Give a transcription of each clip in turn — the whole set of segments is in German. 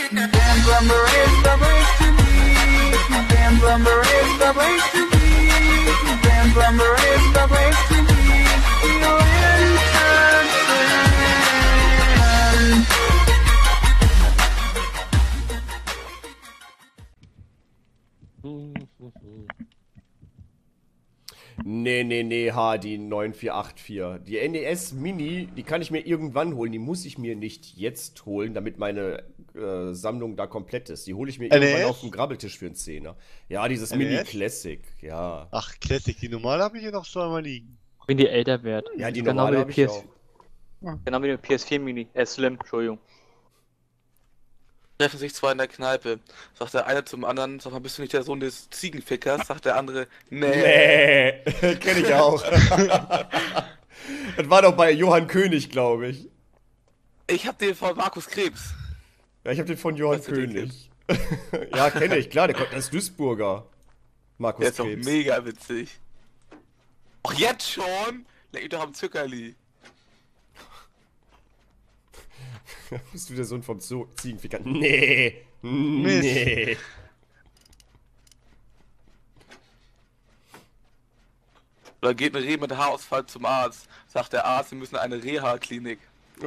Dan Lumber is the place to be. Dan Lumber is the place to be. Dan Lumber is the place to be. You'll Nee, Hardy 9484. Die NES Mini, die kann ich mir irgendwann holen. Die muss ich mir nicht jetzt holen, damit meine Sammlung da komplett ist. Die hole ich mir irgendwann auf dem Grabbeltisch für einen Zehner. Ja, dieses Mini Classic, ja. Ach, Classic, die normale habe ich hier noch zweimal liegen. Wenn die älter wird. Ja, die Genau normale wie habe die ich PS auch. Genau wie der PS4 Mini. Slim, Entschuldigung. Treffen sich zwei in der Kneipe. Sagt der eine zum anderen, sag mal, bist du nicht der Sohn des Ziegenfickers? Sagt der andere, nee. Kenn ich auch. Das war doch bei Johann König, glaube ich. Ich hab den von Markus Krebs. Ja, ich habe den von Johann Weißt du, den König. Ja, kenne ich, klar, der kommt als Duisburger. Markus Der ist doch Krebs. mega witzig. Auch jetzt schon? Leck ich doch am Zuckerli. Bist du der Sohn vom Ziegenficker? Nee. Nee. Oder geht ein Reh mit Haarausfall zum Arzt. Sagt der Arzt, wir müssen in eine Reha-Klinik.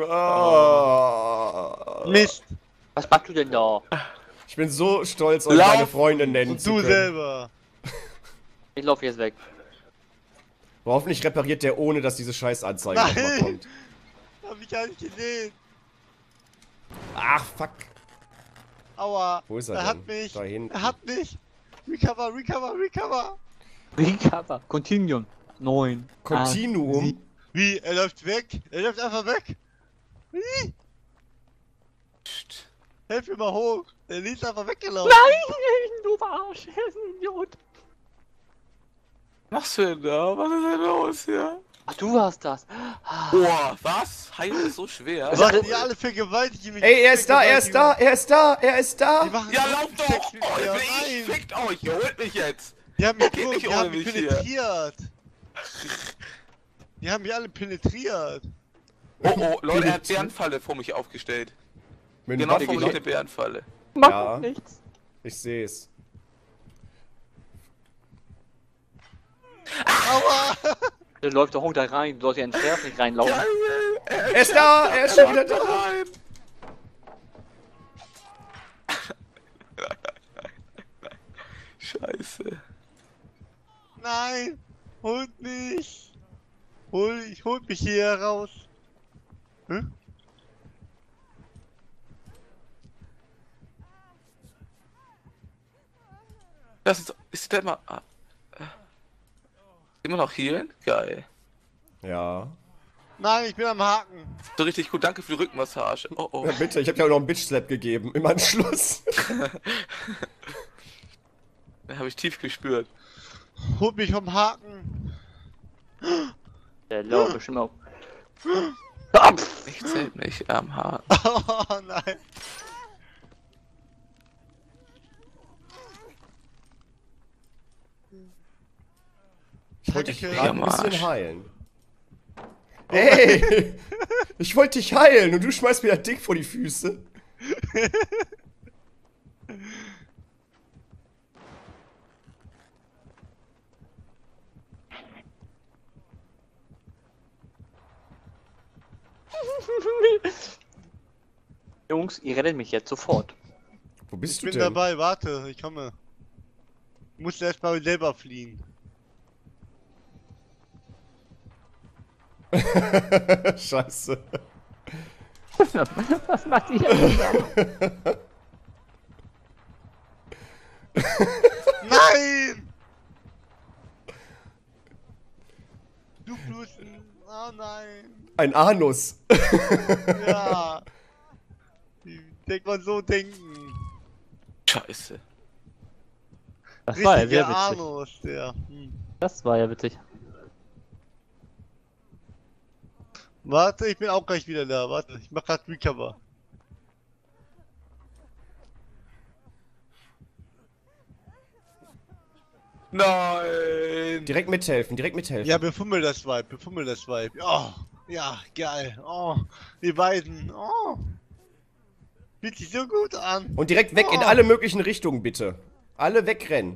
Oh. Mist! Was machst du denn da? Ich bin so stolz, euch Lauf! meine Freunde nennen Und zu du können. selber! Ich laufe jetzt weg. Hoffentlich repariert der, ohne dass diese Scheißanzeige nochmal Nein! kommt. Hab ich gar nicht gesehen! Ach, fuck. Aua! Wo ist er Er denn? hat mich! Da hinten. Er hat mich! Recover, recover, recover! Recover. Continuum. 9. Continuum? Wie? Er läuft weg? Er läuft einfach weg! Wie? Psst. Helf mir mal hoch! Er ist einfach weggelaufen! Nein, du Arsch. Er ist ein Idiot. Was machst du denn da? Was ist denn los hier? Ach, du warst das. Boah, was? Heilen ist so schwer. Was? Die alle vergewaltigen mich! Ey, er ist da, er ist da, er ist da, er ist Die da! machen Ja, so lauf Sex doch! mit Oh, mir. ich Nein! fickt euch! Ihr holt mich jetzt! Die haben mich, Geht nicht die haben ohne mich mich hier. penetriert! Die haben mich alle penetriert! Oh, Leute, er hat Bärenfalle vor mich aufgestellt. Mit dem Genau Waffen- vor mich eine Bärenfalle. Mach Ja. nichts. Ich seh's. Aua! Der läuft doch da rein. Du sollst ja ins Schwert nicht reinlaufen. Er ist da, er ist schon wieder da! Nein! Scheiße. Nein! Holt mich! Holt mich hier raus! Hm? Das ist der immer. Immer noch healen? Geil. Ja. Nein, ich bin am Haken! So richtig gut, danke für die Rückenmassage. Oh oh. Ja, bitte, ich hab ja auch noch einen Bitch-Slap gegeben, im Anschluss. Den habe ich tief gespürt. Holt mich vom Haken! Der läuft bestimmt auf. Ich zählt mich am Haar. Oh nein! Ich wollte dich Danke. gerade ein Am Arsch. bisschen heilen. Ey! Ich wollte dich heilen und du schmeißt mir das Ding vor die Füße. Jungs, ihr rettet mich jetzt sofort. Wo bist Ich du bin denn? dabei, warte, ich komme. Ich muss erst mal selber fliehen. Scheiße. Was macht ihr denn? Nein! Du Blusen! Oh nein! Ein Anus. Ja! Wie denkt man so denken? Scheiße. Das war ja Richtiger sehr witzig. Anus, der. Hm. Das war ja witzig. Warte, ich bin auch gleich wieder da. Warte, ich mach grad Recover. Nein! Direkt mithelfen, direkt mithelfen. Ja, befummel das Vibe, befummel das Vibe. Oh, ja, geil. Oh, die beiden. Oh. Fühlt sich so gut an. Und direkt weg in Oh. alle möglichen Richtungen, bitte. Alle wegrennen.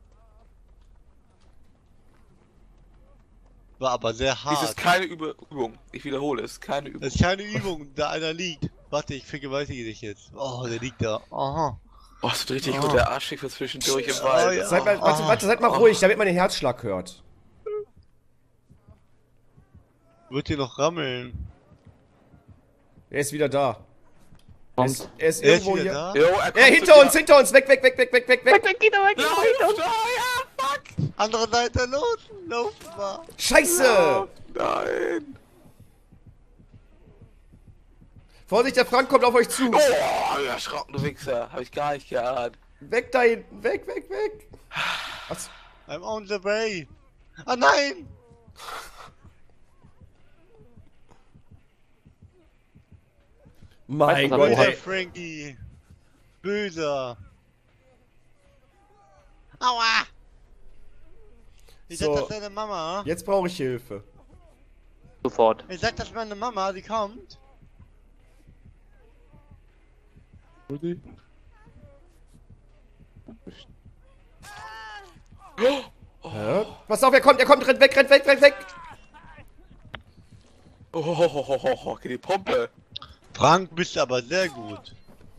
War aber sehr Dies hart. ist keine Übung. Ich wiederhole, es ist keine Übung. Das ist keine Übung, da einer liegt. Warte, ich vergewaltige dich jetzt. Oh, der liegt da. Aha. Oh, es wird richtig Oh. gut, der Arsch für zwischendurch im Oh, Wald. ja. Seid mal, warte, seid mal ruhig, damit man den Herzschlag hört. Wird hier noch rammeln. Er ist wieder da. Kommt. Er ist Er ist irgendwo wieder hier. da. Jo, Ja, hinter uns, weg, weg, weg, weg, weg, weg, weg. Geht doch weg, Lauf, ja, fuck! Andere Seite, laufen wir. Scheiße! Nein! Vorsicht, der Frank kommt auf euch zu. Oh, erschrocken, du Wichser. Hab ich gar nicht geahnt. Weg da hinten, weg, weg, weg. Was? I'm on the way. Ah nein! Mein was Gott, er Böser ey. Frankie. Böser. Aua! Ich So. sag, das ist deine Mama. Jetzt brauche ich Hilfe. Sofort. Ich sag, das ist meine Mama, die kommt. Hä? Pass auf, er kommt, rennt weg, rennt weg, rennt weg. Oh, die Pumpe. Frank, bist aber sehr gut.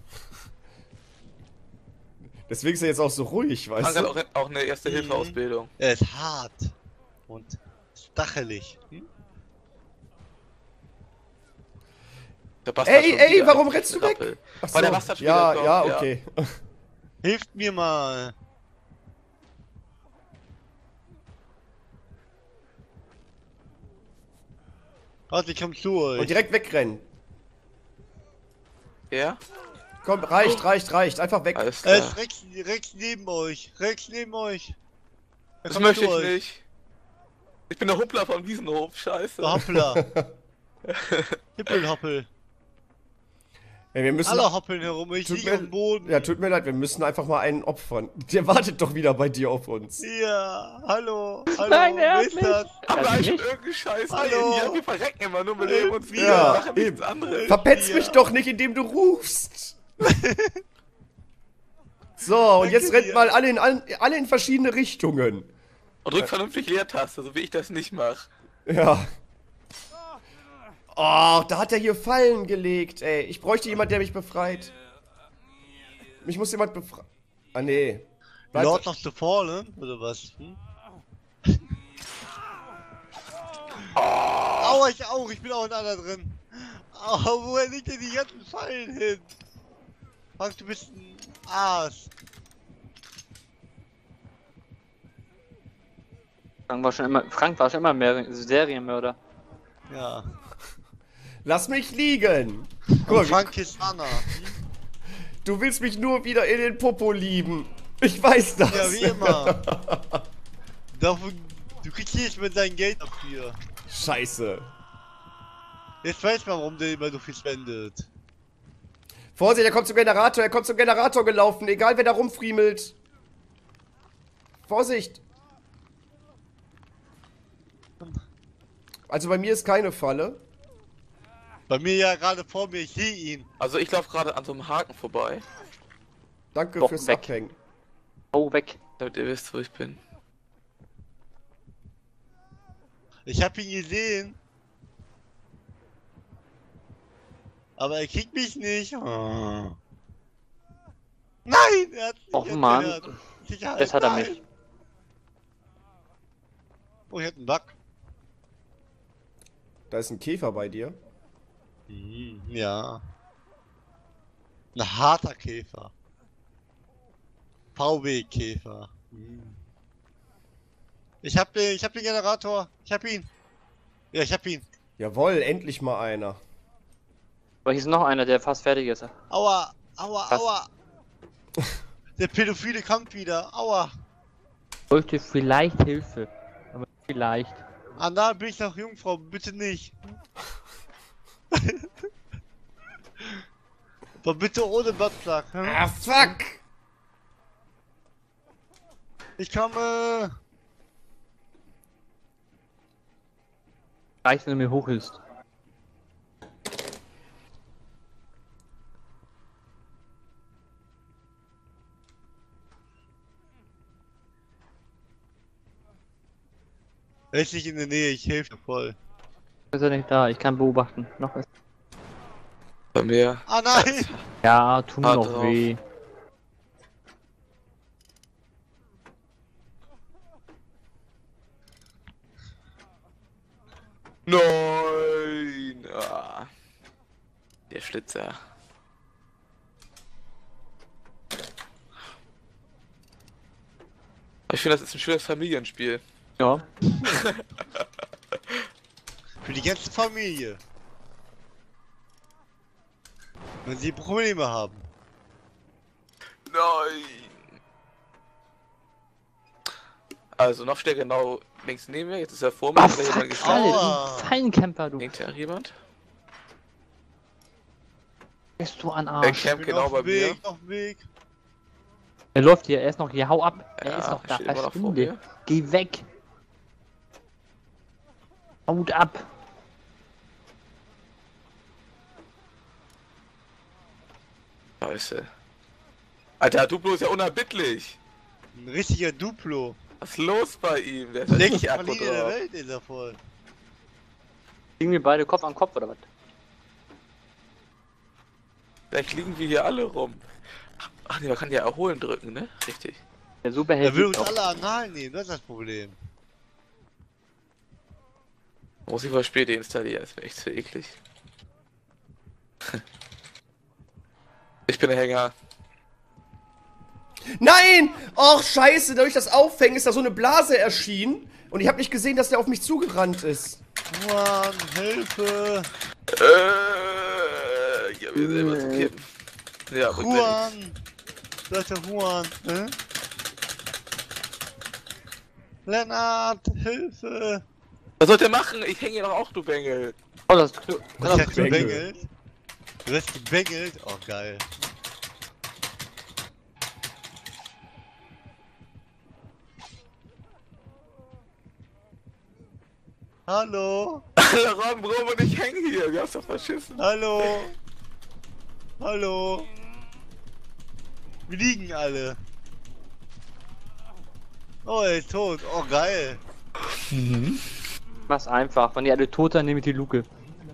Deswegen ist er jetzt auch so ruhig, Frank weißt hat du? auch eine Erste-Hilfe-Ausbildung. Er ist hart. Und stachelig. Hm? Der Bastard Ey, schon ey, wieder warum ein rennst du weg? Rappel. Ach Weil der Bastard schon ja, wieder ja, kommt, okay. Hilft mir mal. Warte, ich komm zu euch. Und direkt wegrennen. Ja? Komm, reicht. Einfach weg. Alles Er klar. ist rechts neben euch. Rechts neben euch. Er Das kommt möchte zu ich euch. nicht. Ich bin der Huppler vom Wiesenhof, scheiße. Hoppla. Hippelhoppel. Ey, wir müssen. Alle hoppeln herum, ich Tut liege mir- auf dem Boden. Ja, tut mir leid, wir müssen einfach mal einen opfern. Der wartet doch wieder bei dir auf uns. Ja, hallo. Nein, er wer hat ist mich. das? Aber Also eigentlich nicht? irgendein Scheiß. Hallo. Ja, wir verrecken immer nur, wir leben uns wieder. Ja, Wir machen nichts eben. anderes. Verpetz Ja. mich doch nicht, indem du rufst. So, und jetzt Danke rennt dir. mal alle in verschiedene Richtungen. Und drück vernünftig Leertaste, so wie ich das nicht mache. Ja. Oh, da hat er hier Fallen gelegt, ey. Ich bräuchte jemand, der mich befreit. Mich muss jemand befreien. Ah, nee. Bleib- Lord of the Fallen, oder was? Hm? Aua, ich auch, ich bin auch in einer drin. Aua, woher liegt denn die ganzen Fallen hin? Frank, du bist ein Aas. Frank war schon immer mehr Serienmörder. Ja. Lass mich liegen. Guck Und mal, Frank ist Anna. du willst mich nur wieder in den Popo lieben. Ich weiß das. Ja, wie immer. Dafür, du kriegst nicht mit deinem Geld dafür. Scheiße. Jetzt weiß man, warum der immer so viel spendet. Vorsicht, er kommt zum Generator gelaufen. Egal, wer da rumfriemelt. Vorsicht. Also bei mir ist keine Falle. Bei mir ja gerade vor mir, ich sehe ihn. Also ich laufe gerade an so einem Haken vorbei, Danke Doch, fürs weg. Abhängen. Oh, weg. damit ihr wisst, wo ich bin. Ich hab ihn gesehen. Aber er kriegt mich nicht. Oh. Nein, er hat mich Och, nicht Mann. gehört. Sicherheit, Das hat er nein. mich. Oh, ich hab einen Bug. Da ist ein Käfer bei dir. Ja. Ein harter Käfer. VW-Käfer. Ich hab den Generator. Ich hab ihn. Ja, ich hab ihn. Jawohl, endlich mal einer. Aber hier ist noch einer, der fast fertig ist. Aua, aua, Was? aua. Der Pädophile kommt wieder. Aua. Wollte vielleicht Hilfe. Aber vielleicht. Ah, da bin ich noch Jungfrau. Bitte nicht. Aber bitte ohne Buttplug. Hm? Ah, fuck! Ich komme. Reicht, wenn du mir hochhilfst. Er ist nicht in der Nähe, ich helfe dir voll. Ist er nicht da? Ich kann beobachten. Noch ist. Bei mir. Ah nein! Ja, tu mir Ah, noch drauf. weh. Nein! Ah. Der Schlitzer. Ich finde, das ist ein schönes Familienspiel. Ja. Für die ganze Familie. Wenn sie Probleme haben. Nein! Also noch steht genau links neben mir, jetzt ist er vor mir, Ah, hat da jemand fuck, geschlagen. Aua. Alter, Fallencamper, du. Hängt ja jemand? Bist du an Der Arsch. campt genau bei mir. Auf dem Weg. Er läuft hier, er ist noch hier, hau ab. Er Ja, ist noch da, steht immer noch vor verschwinde. mir. Geh weg. Haut ab. Scheiße. Alter, Duplo ist ja unerbittlich. Ein richtiger Duplo. Was ist los bei ihm? Der ist Der richtig längste Akku Praline der drauf. Welt ist er voll. Liegen wir beide Kopf an Kopf oder was? Vielleicht liegen wir hier alle rum. Ach nee, man kann ja erholen drücken, ne? Richtig. Der Superheld Er will liegt uns noch. alle an Nahel nehmen, das ist das Problem. Muss ich mal spät deinstallieren, das wäre echt zu eklig. Ich bin der Hänger. Nein! Och, scheiße, dadurch das Aufhängen ist da so eine Blase erschienen. Und ich habe nicht gesehen, dass der auf mich zugerannt ist. Juan, Hilfe! Ich hab mir selber zu kippen. Ja, bringt mir nichts. Juan! Da ist der Juan, ne? Lennart, Hilfe! Was soll der machen? Ich hänge hier doch auch, du Bengel. Oh, das Du das hast Bengel. gebengelt. Du hast gebengelt? Oh, geil. Hallo? Alle rum und ich hänge hier. Wir haben's doch verschissen. Hallo? Hallo? Wir liegen alle. Oh, er ist tot. Oh, geil. mach's einfach. Wenn die alle tot sind, nehme ich die Luke.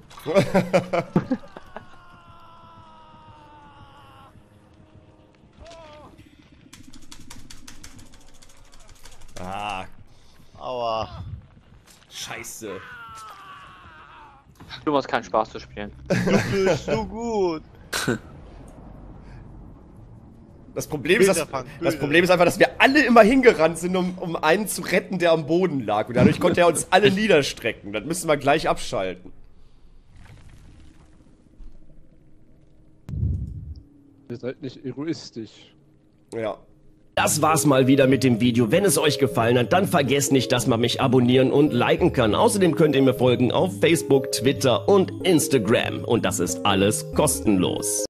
Ah, Aua. scheiße. Du machst keinen Spaß zu spielen. Du bist so gut. Das Problem, ist, Bilder fangen, das Bilder. Problem ist einfach, dass wir alle immer hingerannt sind, um einen zu retten, der am Boden lag. Und dadurch konnte er uns alle niederstrecken. Das müssen wir gleich abschalten. Ihr seid nicht egoistisch. Ja. Das war's mal wieder mit dem Video. Wenn es euch gefallen hat, dann vergesst nicht, dass man mich abonnieren und liken kann. Außerdem könnt ihr mir folgen auf Facebook, Twitter und Instagram. Und das ist alles kostenlos.